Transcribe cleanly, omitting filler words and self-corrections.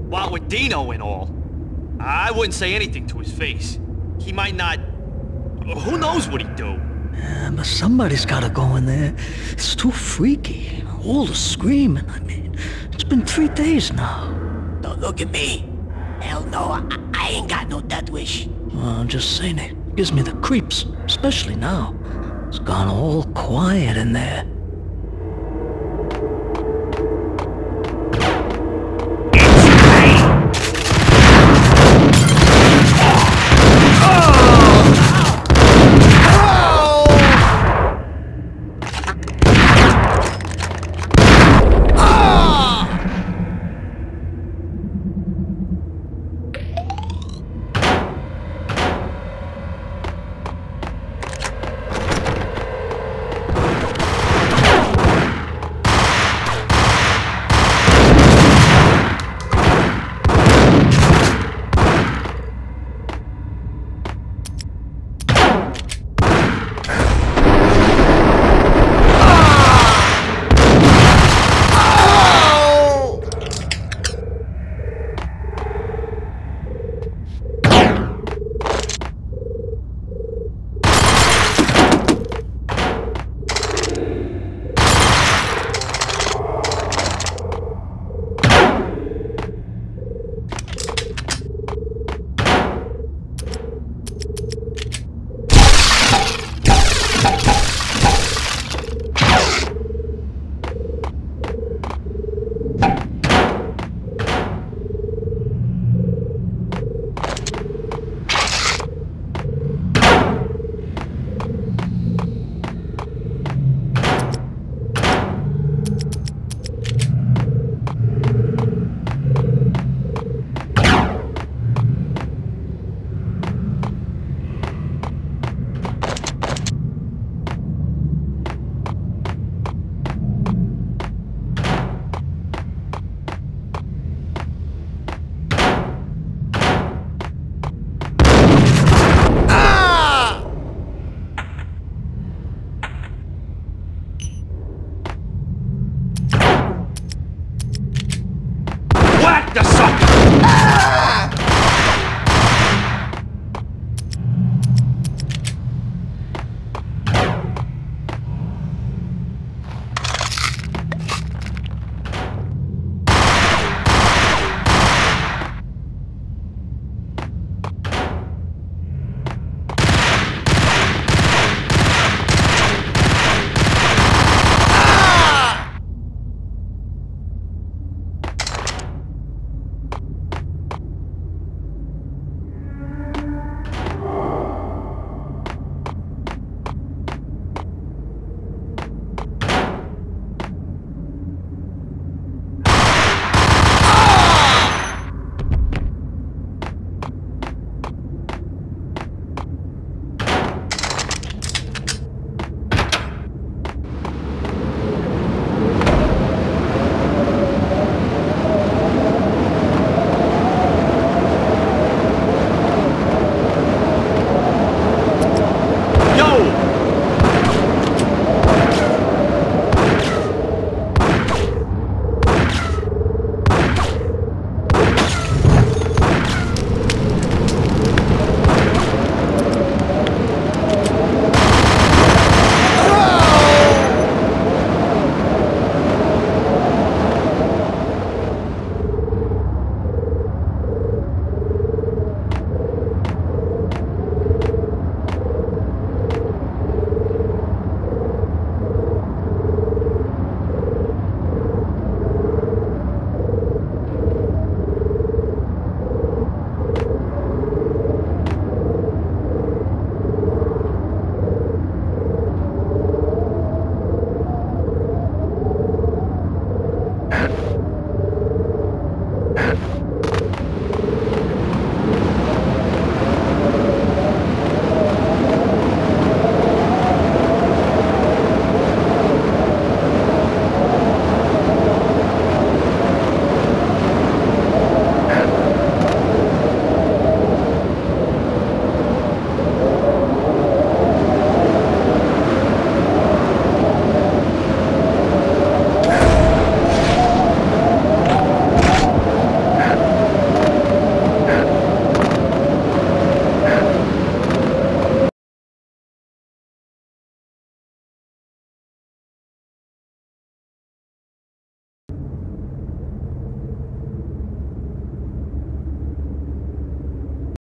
What with Dino and all, I wouldn't say anything to his face. He might not... Who knows what he'd do? But somebody's gotta go in there. It's too freaky. All the screaming, I mean. It's been 3 days now. Don't look at me. Hell no, I ain't got no death wish. Well, I'm just saying it gives me the creeps, especially now. It's gone all quiet in there. Whack the sucker!